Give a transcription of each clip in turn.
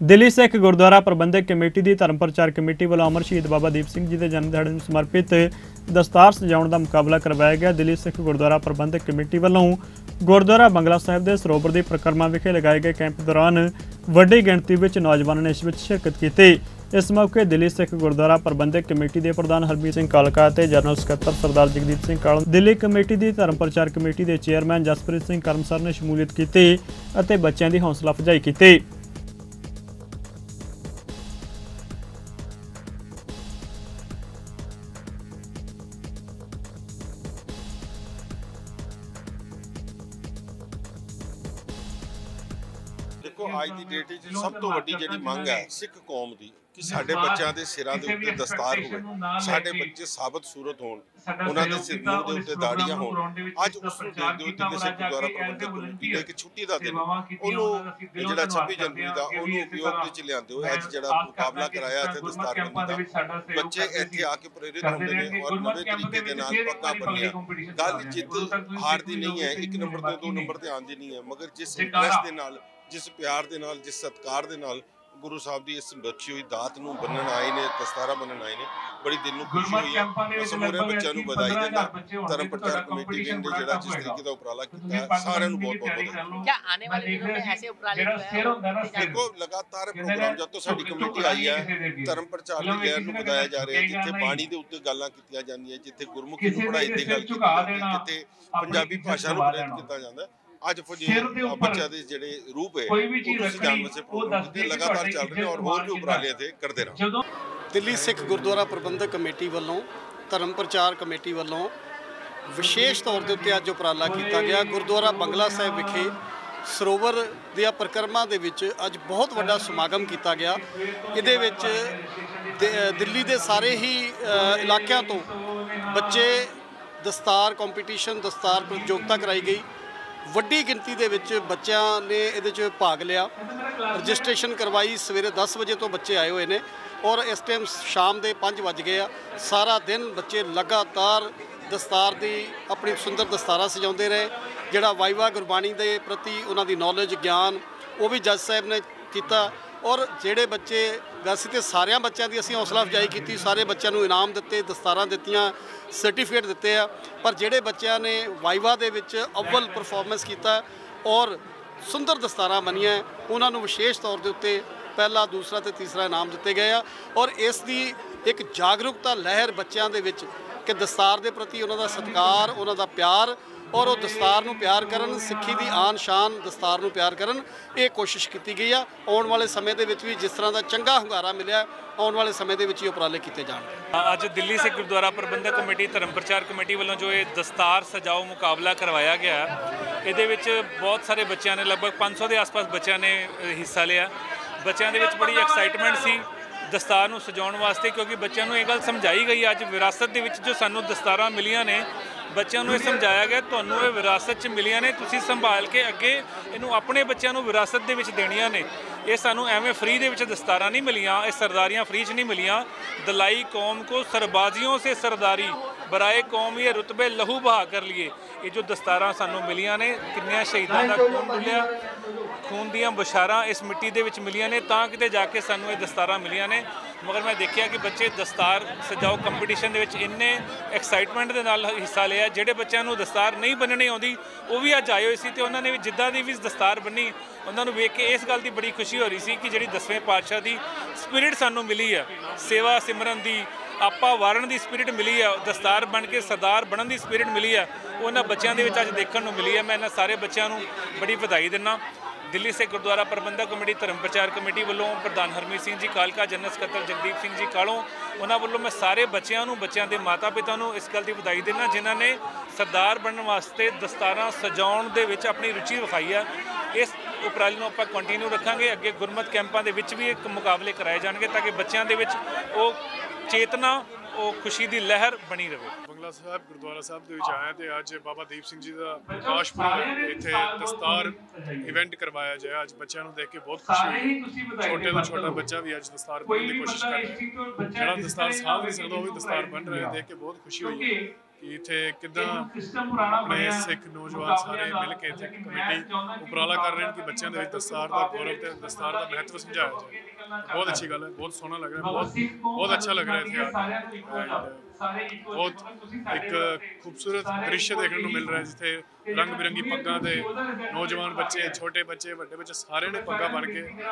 Delhi Sikh Gurdwara Prabandhak committee ਦੀ Dharam Prachar committee ਵੱਲੋਂ ਅਮਰ ਸ਼ਹੀਦ ਬਾਬਾ ਦੀਪ ਸਿੰਘ ਜੀ ਦੇ ਜਨਮ ਦਿਹਾੜੇ ਨੂੰ ਸਮਰਪਿਤ ਦਸਤਾਰ ਸਜਾਉਣ ਦਾ ਮੁਕਾਬਲਾ ਕਰਵਾਇਆ ਗਿਆ। ਦਿੱਲੀ ਸਿੱਖ ਗੁਰਦੁਆਰਾ ਪ੍ਰਬੰਧਕ ਕਮੇਟੀ ਵੱਲੋਂ ਗੁਰਦੁਆਰਾ ਬੰਗਲਾ ਸਾਹਿਬ ਦੇ ਸਰੋਵਰ ਦੀ ਪਰਿਕਰਮਾ ਵਿਖੇ ਲਗਾਏ ਗਏ ਕੈਂਪ ਦੌਰਾਨ ਵੱਡੀ ਗਿਣਤੀ ਵਿੱਚ ਨੌਜਵਾਨਾਂ ਨੇ ਇਸ ਵਿੱਚ ਸ਼ਿਰਕਤ ਕੀਤੀ। इस मौके दिल्ली सिख गुरुद्वारा प्रबंधक कमेटी के प्रधान हरमीत सिंह कालका ते जनरल सकत्तर सरदार जगदीप सिंह काल, दिल्ली कमेटी की धर्म प्रचार कमेटी के चेयरमैन जसप्रीत सिंह करमसर ने शमूलियत की और बच्चों की हौसला अफजाई की। देखो अज की डेट सब तो वड्डी जिहड़ी मंग है सिख कौम की कि साडे बच्चों के सिरां दे उत्ते दस्तार होवे, साडे बच्चे साबत सूरत होण, उन्हां दे सिर मूंह दे उत्ते दाड़ियां होण। अज उस नूं देखदे होए दिल्ली सिख गुरुद्वारा प्रबंधक कमेटी ने एक छुट्टी दा दिन ओनूं जिहड़ा 26 जनवरी दा ओनूं उपयोग दे विच लिआंदे होए अज जिहड़ा मुकाबला कराया इत्थे दस्तारबंदी दा। बच्चे इत्थे आके प्रेरित होंदे ने और नवे तरीके दे नाल पग्गां बन्नियां। गल जिद्द हार दी नहीं है, 1 नंबर ते 2 नंबर ते आंदी नहीं है, मगर जिस इंटरस्ट दे नाल, जिस प्यार दे नाल, जिस सत्कार दे नाल गुरु साहब की इस बख्शी हुई दात नूं बन्नण आए ने, दस्तारा बन्नण आए ने, बड़ी दिल नूं खुशी हुई है। मैं समूरे बच्चों नूं बधाई देना। धर्म प्रचार कमेटी ने जिहड़ा जिस तरीके दा उपराला कीता है सारिआं नूं बहुत बहुत बधाई। क्या आने वाले दिनों में ऐसे उपराले देखो लगातार प्रोग्राम जब तो साडी कमेटी आई है धर्म प्रचार दी लहर नूं ਵਧਾਇਆ जा रहा है, जिथे बाणी दे उत्ते गल्लां कीतियां जांदियां, जिथे गुरमुखी नूं पढ़ाई दी गल कीती जांदी है, जिथे पंजाबी भाषा नूं प्रेरित कीता जांदा है। आज बच्चों के जिहड़े रूप है लगातार चल रहे और होर भी उपराले थे करते रहो। दिल्ली सिख गुरुद्वारा प्रबंधक कमेटी वालों धर्म प्रचार कमेटी वालों विशेष तौर के उत्ते अज उपराला किया गया। गुरुद्वारा बंगला साहिब विखे ਸਰੋਵਰ ਦੀਆਂ परिक्रमा ਦੇ ਵਿੱਚ ਅੱਜ बहुत ਵੱਡਾ ਸਮਾਗਮ ਕੀਤਾ ਗਿਆ। ਇਹਦੇ ਵਿੱਚ ਦਿੱਲੀ ਦੇ ਸਾਰੇ ਹੀ ਇਲਾਕਿਆਂ ਤੋਂ ਬੱਚੇ ਦਸਤਾਰ ਕੰਪੀਟੀਸ਼ਨ ਦਸਤਾਰ ਪ੍ਰਤੀਯੋਗਤਾ कराई गई। ਵੱਡੀ ਗਿਣਤੀ ਦੇ ਵਿੱਚ ਬੱਚਿਆਂ ਨੇ ਇਹਦੇ 'ਚ ਭਾਗ ਲਿਆ। ਰਜਿਸਟ੍ਰੇਸ਼ਨ ਕਰਵਾਈ, ਸਵੇਰੇ 10 ਵਜੇ ਤੋਂ ਬੱਚੇ ਆਏ ਹੋਏ ਨੇ ਔਰ ਇਸ ਟਾਈਮ ਸ਼ਾਮ ਦੇ 5 ਵੱਜ ਗਏ ਆ। ਸਾਰਾ ਦਿਨ ਬੱਚੇ ਲਗਾਤਾਰ ਦਸਤਾਰ ਦੀ ਆਪਣੀ ਸੁੰਦਰ ਦਸਤਾਰਾਂ ਸਜਾਉਂਦੇ ਰਹੇ। ਜਿਹੜਾ ਵਾਈਵਾ ਗੁਰਬਾਣੀ ਦੇ ਪ੍ਰਤੀ ਉਹਨਾਂ ਦੀ ਨੌਲੇਜ ਗਿਆਨ ਉਹ ਵੀ ਜੱਜ ਸਾਹਿਬ ਨੇ ਕੀਤਾ ਔਰ ਜਿਹੜੇ ਬੱਚੇ ਵੈਸੇ ਤਾਂ ਸਾਰਿਆਂ ਬੱਚਿਆਂ ਦੀ ਅਸੀਂ ਹੌਸਲਾ ਅਫਜ਼ਾਈ ਕੀਤੀ, ਸਾਰੇ ਬੱਚਿਆਂ ਨੂੰ ਇਨਾਮ ਦਿੱਤੇ, ਦਸਤਾਰਾਂ ਦਿੱਤੀਆਂ, ਸਰਟੀਫਿਕੇਟ ਦਿੱਤੇ ਆ। ਪਰ ਜਿਹੜੇ ਬੱਚਿਆਂ ਨੇ ਵਾਈਵਾ ਦੇ ਵਿੱਚ ਅਵਲ ਪਰਫਾਰਮੈਂਸ ਕੀਤਾ ਔਰ ਸੁੰਦਰ ਦਸਤਾਰਾਂ ਬਣੀਆਂ ਉਹਨਾਂ ਨੂੰ ਵਿਸ਼ੇਸ਼ ਤੌਰ ਦੇ ਉੱਤੇ ਪਹਿਲਾ, ਦੂਸਰਾ ਤੇ ਤੀਸਰਾ ਇਨਾਮ ਦਿੱਤੇ ਗਏ ਆ। ਔਰ ਇਸ ਦੀ ਇੱਕ ਜਾਗਰੂਕਤਾ ਲਹਿਰ ਬੱਚਿਆਂ ਦੇ ਵਿੱਚ ਕਿ ਦਸਤਾਰ ਦੇ ਪ੍ਰਤੀ ਉਹਨਾਂ ਦਾ ਸਤਿਕਾਰ, ਉਹਨਾਂ ਦਾ ਪਿਆਰ ਔਰ ਉਹ ਦਸਤਾਰ ਨੂੰ ਪਿਆਰ ਕਰਨ, ਸਿੱਖੀ ਦੀ ਆਨ ਸ਼ਾਨ ਦਸਤਾਰ ਨੂੰ ਪਿਆਰ ਕਰਨ, ਇਹ ਕੋਸ਼ਿਸ਼ ਕੀਤੀ ਗਈ ਆ। ਆਉਣ ਵਾਲੇ ਸਮੇਂ ਦੇ ਵਿੱਚ ਵੀ ਜਿਸ ਤਰ੍ਹਾਂ ਦਾ ਚੰਗਾ ਹੁੰਗਾਰਾ ਮਿਲਿਆ ਆਉਣ ਵਾਲੇ ਸਮੇਂ ਦੇ ਵਿੱਚ ਹੀ ਉਪਰਾਲੇ ਕੀਤੇ ਜਾਣਗੇ। ਅੱਜ ਦਿੱਲੀ ਸਿੱਖ ਗੁਰਦੁਆਰਾ ਪ੍ਰਬੰਧਕ ਕਮੇਟੀ ਧਰਮ ਪ੍ਰਚਾਰ ਕਮੇਟੀ ਵੱਲੋਂ ਜੋ ਇਹ ਦਸਤਾਰ ਸਜਾਓ ਮੁਕਾਬਲਾ ਕਰਵਾਇਆ ਗਿਆ, ਇਹਦੇ ਵਿੱਚ ਬਹੁਤ ਸਾਰੇ ਬੱਚਿਆਂ ਨੇ ਲਗਭਗ 500 ਦੇ ਆਸ-ਪਾਸ ਬੱਚਿਆਂ ਨੇ ਹਿੱਸਾ ਲਿਆ। ਬੱਚਿਆਂ ਦੇ ਵਿੱਚ ਬੜੀ ਐਕਸਾਈਟਮੈਂਟ ਸੀ ਦਸਤਾਰ ਨੂੰ ਸਜਾਉਣ ਵਾਸਤੇ, ਕਿਉਂਕਿ ਬੱਚਿਆਂ ਨੂੰ ਇਹ ਗੱਲ ਸਮਝਾਈ ਗਈ ਅੱਜ ਵਿਰਾਸਤ ਦੇ ਵਿੱਚ ਜੋ ਸਾਨੂੰ ਦਸਤਾਰਾਂ ਮਿਲੀਆਂ ਨੇ, ਬੱਚਿਆਂ ਨੂੰ ਇਹ ਸਮਝਾਇਆ ਗਿਆ ਤੁਹਾਨੂੰ ਇਹ ਵਿਰਾਸਤ 'ਚ ਮਿਲੀਆਂ ਨੇ, ਤੁਸੀਂ ਸੰਭਾਲ ਕੇ ਅੱਗੇ ਇਹਨੂੰ ਆਪਣੇ ਬੱਚਿਆਂ ਨੂੰ ਵਿਰਾਸਤ ਦੇ ਵਿੱਚ ਦੇਣੀਆਂ ਨੇ। ਇਹ ਸਾਨੂੰ ਐਵੇਂ ਫ੍ਰੀ ਦੇ ਵਿੱਚ ਦਸਤਾਰਾਂ ਨਹੀਂ ਮਿਲੀਆਂ, ਇਹ ਸਰਦਾਰੀਆਂ ਫ੍ਰੀ 'ਚ ਨਹੀਂ ਮਿਲੀਆਂ। ਦलाई ਕੌਮ को सरबाजियों से सरदारी ਬਰਾਏ ਕੌਮ ਇਹ ਰੁਤਬੇ ਲਹੂ ਬਹਾ ਕਰ ਲਈਏ। ਇਹ ਜੋ ਦਸਤਾਰਾਂ ਸਾਨੂੰ ਮਿਲੀਆਂ ਨੇ, ਕਿੰਨਿਆਂ ਸ਼ਹੀਦਾਂ ਦਾ ਖੂਨ ਡੁੱਲਿਆ, ਖੂਨ ਦੀਆਂ ਬਸ਼ਾਰਾਂ ਇਸ ਮਿੱਟੀ ਦੇ ਵਿੱਚ ਮਿਲੀਆਂ ਨੇ, ਤਾਂ ਕਿਤੇ ਜਾ ਕੇ ਸਾਨੂੰ ਇਹ ਦਸਤਾਰਾਂ ਮਿਲੀਆਂ ਨੇ। ਮਗਰ ਮੈਂ ਦੇਖਿਆ ਕਿ ਬੱਚੇ ਦਸਤਾਰ ਸਜਾਓ ਕੰਪੀਟੀਸ਼ਨ ਦੇ ਵਿੱਚ ਇੰਨੇ ਐਕਸਾਈਟਮੈਂਟ ਦੇ ਨਾਲ ਹਿੱਸਾ ਲਿਆ। ਜਿਹੜੇ ਬੱਚਿਆਂ ਨੂੰ ਦਸਤਾਰ ਨਹੀਂ ਬੰਨਣੀ ਆਉਂਦੀ ਉਹ ਵੀ ਅੱਜ ਆਏ ਹੋਏ ਸੀ ਤੇ ਉਹਨਾਂ ਨੇ ਵੀ ਜਿੱਦਾਂ ਦੀ ਵੀ ਦਸਤਾਰ ਬੰਨੀ, ਉਹਨਾਂ ਨੂੰ ਵੇਖ ਕੇ ਇਸ ਗੱਲ ਦੀ ਬੜੀ ਖੁਸ਼ੀ ਹੋ ਰਹੀ ਸੀ ਕਿ ਜਿਹੜੀ 10ਵੇਂ ਪਾਤਸ਼ਾਹ ਦੀ ਸਪਿਰਿਟ ਸਾਨੂੰ ਮਿਲੀ ਹੈ, ਸੇਵਾ ਸਿਮਰਨ ਦੀ, ਆਪਾ ਵਾਰਨ ਦੀ ਸਪਿਰਿਟ ਮਿਲੀ ਹੈ, ਦਸਤਾਰ ਬਣ ਕੇ ਸਰਦਾਰ ਬਣਨ ਦੀ ਸਪਿਰਿਟ ਮਿਲੀ ਹੈ, ਉਹ ਇਹਨਾਂ ਬੱਚਿਆਂ ਦੇ ਵਿੱਚ ਅੱਜ ਦੇਖਣ ਨੂੰ ਮਿਲੀ ਹੈ। ਮੈਂ ਇਹਨਾਂ ਸਾਰੇ ਬੱਚਿਆਂ ਨੂੰ ਬੜੀ ਵਧਾਈ ਦਿੰਦਾ। ਦਿੱਲੀ ਸਿੱਖ ਗੁਰਦੁਆਰਾ ਪ੍ਰਬੰਧਕ ਕਮੇਟੀ ਧਰਮ ਪ੍ਰਚਾਰ ਕਮੇਟੀ ਵੱਲੋਂ ਪ੍ਰਧਾਨ ਹਰਮੀਤ ਸਿੰਘ ਜੀ ਕਾਲਕਾ, ਜਨਰਲ ਸਕੱਤਰ ਜਗਦੀਪ ਸਿੰਘ ਜੀ ਕਾਲੋਂ, ਉਹਨਾਂ ਵੱਲੋਂ ਮੈਂ ਸਾਰੇ ਬੱਚਿਆਂ ਨੂੰ, ਬੱਚਿਆਂ ਦੇ ਮਾਤਾ ਪਿਤਾ ਨੂੰ ਇਸ ਗੱਲ ਦੀ ਵਧਾਈ ਦਿੰਦਾ ਜਿਨ੍ਹਾਂ ਨੇ ਸਰਦਾਰ ਬਣਨ ਵਾਸਤੇ ਦਸਤਾਰਾਂ ਸਜਾਉਣ ਦੇ ਵਿੱਚ ਆਪਣੀ ਰੁਚੀ ਵਿਖਾਈ ਹੈ। ਇਸ ਉਪਰਾਲੇ ਨੂੰ ਆਪਾਂ ਕੰਟੀਨਿਊ ਰੱਖਾਂਗੇ। ਅੱਗੇ ਗੁਰਮਤ ਕੈਂਪਾਂ ਦੇ ਵਿੱਚ ਵੀ ਇੱਕ ਮੁਕਾਬਲੇ ਕਰਾਏ ਜਾਣਗੇ ਤਾਂ ਕਿ ਬੱਚਿਆਂ ਦੇ ਵਿੱਚ ਉਹ ਚੇਤਨਾ, ਉਹ ਖੁਸ਼ੀ ਦੀ ਲਹਿਰ ਬਣੀ ਰਹੇ। ਬੰਗਲਾ ਸਾਹਿਬ ਗੁਰਦੁਆਰਾ ਸਾਹਿਬ ਦੇ ਵਿੱਚ ਆਇਆ ਤੇ ਅੱਜ ਬਾਬਾ ਦੀਪ ਸਿੰਘ ਜੀ ਦਾ ਪ੍ਰਕਾਸ਼ ਪੁਰਬ ਇੱਥੇ ਦਸਤਾਰ ਇਵੈਂਟ ਕਰਵਾਇਆ ਜਾਏ। ਅੱਜ ਬੱਚਿਆਂ ਨੂੰ ਦੇਖ ਕੇ ਬਹੁਤ ਖੁਸ਼ੀ ਹੋਈ। ਛੋਟੇ ਤੋਂ ਛੋਟਾ ਬੱਚਾ ਵੀ ਅੱਜ ਦਸਤਾਰ ਬਣਨ ਦੀ ਕੋਸ਼ਿਸ਼ ਕਰ ਰਿਹਾ, ਜਿਹੜਾ ਦਸਤਾਰ ਸਾਂਭ ਨਹੀਂ ਸਕਦਾ ਉਹ ਵੀ ਦਸਤਾਰ ਬਣ ਰਿਹਾ, ਦੇਖ ਕੇ ਬਹੁਤ ਖੁਸ਼ੀ ਹੋਈ। ਕਿ ਇੱਥੇ ਕਿੱਦਾਂ ਆਪਣੇ ਸਿੱਖ ਨੌਜਵਾਨ ਸਾਰੇ ਮਿਲ ਕੇ ਇੱਥੇ ਕਮੇਟੀ ਉਪਰਾਲਾ ਕਰ ਰਹੇ ਹਨ ਕਿ ਬੱਚਿਆਂ ਦੇ ਵਿੱਚ ਦਸਤਾਰ ਦਾ ਗੌਰਵ ਤੇ ਦਸਤਾਰ ਦਾ ਮਹੱਤਵ ਸਮਝਾਇਆ ਜਾਏ। ਬਹੁਤ ਅੱਛੀ ਗੱਲ ਹੈ, ਬਹੁਤ ਸੋਹਣਾ ਲੱਗ ਰਿਹਾ, ਬਹੁਤ ਅੱਛਾ ਲੱਗ ਰਿਹਾ ਇੱਥੇ ਆ ਕੇ। ਬਹੁਤ ਇੱਕ ਖੂਬਸੂਰਤ ਦ੍ਰਿਸ਼ ਦੇਖਣ ਨੂੰ ਮਿਲ ਰਿਹਾ ਜਿੱਥੇ ਰੰਗ ਬਿਰੰਗੀ ਪੱਗਾਂ ਦੇ ਨੌਜਵਾਨ ਬੱਚੇ, ਛੋਟੇ ਬੱਚੇ, ਵੱਡੇ ਬੱਚੇ ਸਾਰੇ ਨੇ ਪੱਗਾਂ ਬਣ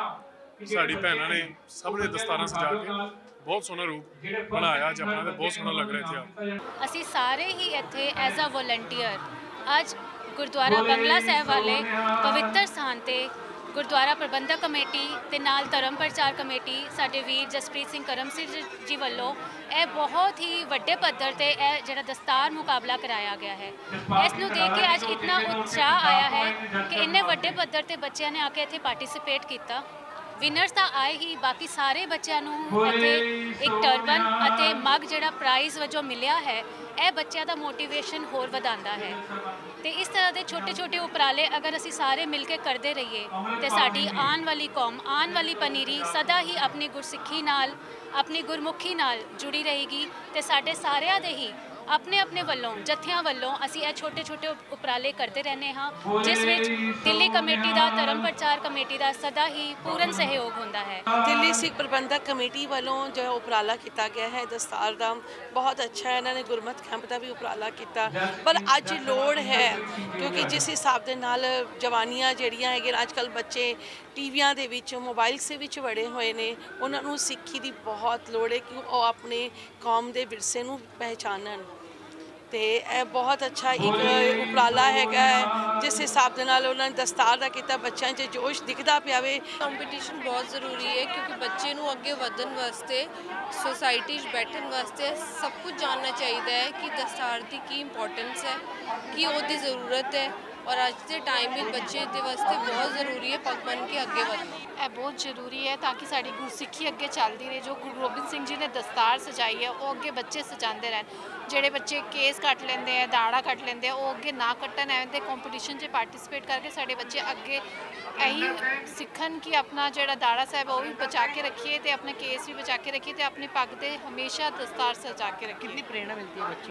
ਕੇ, ਸਾਡੀ ਭੈਣਾਂ ਨੇ ਸਭ ਨੇ ਦਸਤਾਰਾਂ ਸਜਾ ਕੇ ਬਹੁਤ ਸੋਹਣਾ ਰੂਪ ਬਣਾਇਆ ਅੱਜ ਆਪਣਾ ਤੇ ਬਹੁਤ ਸੋਹਣਾ ਲੱਗ ਰਿਹਾ ਇੱਥੇ ਆ ਕੇ। ਅਸੀਂ ਸਾਰੇ ਹੀ ਇੱਥੇ ਐਜ਼ ਅ ਵੋਲੰਟੀਅਰ ਅੱਜ ਗੁਰਦੁਆਰਾ ਬੰਗਲਾ ਸਾਹਿਬ ਵਾਲੇ ਪਵਿੱਤਰ ਸਥਾਨ ਤੇ ਗੁਰਦੁਆਰਾ ਪ੍ਰਬੰਧਕ ਕਮੇਟੀ ਤੇ ਨਾਲ ਧਰਮ ਪ੍ਰਚਾਰ ਕਮੇਟੀ ਸਾਡੇ ਵੀਰ ਜਸਪ੍ਰੀਤ ਸਿੰਘ ਕਰਮ ਸਿੰਘ ਜੀ ਵੱਲੋਂ ਇਹ ਬਹੁਤ ਹੀ ਵੱਡੇ ਪੱਧਰ ਤੇ ਇਹ ਜਿਹੜਾ ਦਸਤਾਰ ਮੁਕਾਬਲਾ ਕਰਾਇਆ ਗਿਆ ਹੈ। ਇਸ ਨੂੰ ਦੇਖ ਕੇ ਅੱਜ ਇਤਨਾ ਉਤਸ਼ਾਹ ਆਇਆ ਹੈ ਕਿ ਇੰਨੇ ਵੱਡੇ ਪੱਧਰ ਤੇ ਬੱਚਿਆਂ ਨੇ ਆ ਕੇ ਇੱਥੇ ਪਾਰਟਿਸਿਪੇਟ ਕੀਤਾ। ਵਿਨਰਸ ਤਾਂ ਆਏ ਹੀ, ਬਾਕੀ ਸਾਰੇ ਬੱਚਿਆਂ ਨੂੰ ਇੱਥੇ ਇੱਕ ਟਰਬਨ ਅਤੇ ਮੱਗ ਜਿਹੜਾ ਪ੍ਰਾਈਜ਼ ਵਜੋਂ ਮਿਲਿਆ ਹੈ, ਇਹ ਬੱਚਿਆਂ ਦਾ ਮੋਟੀਵੇਸ਼ਨ ਹੋਰ ਵਧਾਉਂਦਾ ਹੈ। ਤੇ ਇਸ ਤਰ੍ਹਾਂ ਦੇ ਛੋਟੇ ਛੋਟੇ ਉਪਰਾਲੇ ਅਗਰ ਅਸੀਂ ਸਾਰੇ ਮਿਲ ਕੇ ਕਰਦੇ ਰਹੀਏ ਤੇ ਸਾਡੀ ਆਉਣ ਵਾਲੀ ਕੌਮ, ਆਉਣ ਵਾਲੀ ਪਨੀਰੀ ਸਦਾ ਹੀ ਆਪਣੀ ਗੁਰਸਿੱਖੀ ਨਾਲ, ਆਪਣੀ ਗੁਰਮੁਖੀ ਨਾਲ ਜੁੜੀ ਰਹੇਗੀ। ਤੇ ਸਾਡੇ ਸਾਰਿਆਂ ਦੇ ਹੀ ਆਪਣੇ ਆਪਣੇ ਵੱਲੋਂ, ਜਥਿਆਂ ਵੱਲੋਂ ਅਸੀਂ ਇਹ ਛੋਟੇ ਛੋਟੇ ਉਪਰਾਲੇ ਕਰਦੇ ਰਹਿੰਦੇ ਹਾਂ, ਜਿਸ ਵਿੱਚ ਦਿੱਲੀ ਕਮੇਟੀ ਦਾ, ਧਰਮ ਪ੍ਰਚਾਰ ਕਮੇਟੀ ਦਾ ਸਦਾ ਹੀ ਪੂਰਨ ਸਹਿਯੋਗ ਹੁੰਦਾ ਹੈ। ਦਿੱਲੀ ਸਿੱਖ ਪ੍ਰਬੰਧਕ ਕਮੇਟੀ ਵੱਲੋਂ ਜੋ ਉਪਰਾਲਾ ਕੀਤਾ ਗਿਆ ਹੈ ਦਸਤਾਰ ਦਾ, ਬਹੁਤ ਅੱਛਾ ਹੈ। ਇਹਨਾਂ ਨੇ ਗੁਰਮਤਿ ਕੈਂਪ ਦਾ ਵੀ ਉਪਰਾਲਾ ਕੀਤਾ, ਪਰ ਅੱਜ ਲੋੜ ਹੈ ਕਿਉਂਕਿ ਜਿਸ ਹਿਸਾਬ ਦੇ ਨਾਲ ਜਵਾਨੀਆਂ ਜਿਹੜੀਆਂ ਹੈਗੀਆਂ ਅੱਜ ਕੱਲ੍ਹ ਬੱਚੇ ਟੀਵੀਆਂ ਦੇ ਵਿੱਚ, ਮੋਬਾਈਲਸ ਦੇ ਵਿੱਚ ਵੜੇ ਹੋਏ ਨੇ, ਉਹਨਾਂ ਨੂੰ ਸਿੱਖੀ ਦੀ ਬਹੁਤ ਲੋੜ ਹੈ ਕਿ ਉਹ ਆਪਣੇ ਕੌਮ ਦੇ ਵਿਰਸੇ ਨੂੰ ਪਹਿਚਾਨਣ। ਤੇ ਇਹ ਬਹੁਤ ਅੱਛਾ ਇੱਕ ਉਪਰਾਲਾ ਹੈਗਾ ਹੈ ਜਿਸ ਹਿਸਾਬ ਦੇ ਨਾਲ ਉਹਨਾਂ ਨੇ ਦਸਤਾਰ ਦਾ ਕੀਤਾ, ਬੱਚਿਆਂ 'ਚ ਜੋਸ਼ ਦਿਖਦਾ ਪਿਆ ਵੇ। ਕੰਪੀਟੀਸ਼ਨ ਬਹੁਤ ਜ਼ਰੂਰੀ ਹੈ ਕਿਉਂਕਿ ਬੱਚੇ ਨੂੰ ਅੱਗੇ ਵਧਣ ਵਾਸਤੇ, ਸੋਸਾਇਟੀ 'ਚ ਬੈਠਣ ਵਾਸਤੇ ਸਭ ਕੁਝ ਜਾਣਨਾ ਚਾਹੀਦਾ ਹੈ ਕਿ ਦਸਤਾਰ ਦੀ ਕੀ ਇੰਪੋਰਟੈਂਸ ਹੈ, ਕੀ ਉਹਦੀ ਜ਼ਰੂਰਤ ਹੈ। ਔਰ ਅੱਜ ਦੇ ਟਾਈਮ ਵਿੱਚ ਬੱਚੇ ਦੇ ਵਾਸਤੇ ਬਹੁਤ ਜ਼ਰੂਰੀ ਹੈ ਪੱਗ ਬਣ ਕੇ ਅੱਗੇ ਵਧਣਾ। ਇਹ ਬਹੁਤ ਜ਼ਰੂਰੀ ਹੈ ਤਾਂ ਕਿ ਸਾਡੀ ਗੁਰਸਿੱਖੀ ਅੱਗੇ ਚੱਲਦੀ ਰਹੇ। ਜੋ ਗੁਰੂ ਗੋਬਿੰਦ ਸਿੰਘ ਜੀ ਨੇ ਦਸਤਾਰ ਸਜਾਈ ਹੈ ਉਹ ਅੱਗੇ ਬੱਚੇ ਸਜਾਉਂਦੇ ਰਹਿਣ। ਜਿਹੜੇ ਬੱਚੇ ਕੇਸ ਕੱਟ ਲੈਂਦੇ ਆ, ਦਾੜਾ ਕੱਟ ਲੈਂਦੇ ਆ, ਉਹ ਅੱਗੇ ਨਾ ਕੱਟਣ। ਐਵੇਂ ਦੇ ਕੰਪੀਟੀਸ਼ਨ 'ਚ ਪਾਰਟਿਸਿਪੇਟ ਕਰਕੇ ਸਾਡੇ ਬੱਚੇ ਅੱਗੇ ਇਹੀ ਸਿੱਖਣ ਕਿ ਆਪਣਾ ਜਿਹੜਾ ਦਾੜਾ ਸਾਹਿਬ ਉਹ ਵੀ ਬਚਾ ਕੇ ਰੱਖੀਏ ਤੇ ਆਪਣੇ ਕੇਸ ਵੀ ਬਚਾ ਕੇ ਰੱਖੀਏ ਤੇ ਆਪਣੀ ਪੱਗ ਦੇ ਹਮੇਸ਼ਾ ਦਸਤਾਰ ਸਜਾ ਕੇ ਰੱਖੀਏ। ਕਿੰਨੀ ਪ੍ਰੇਰਣਾ ਮਿਲਦੀ ਹੈ ਬੱਚੇ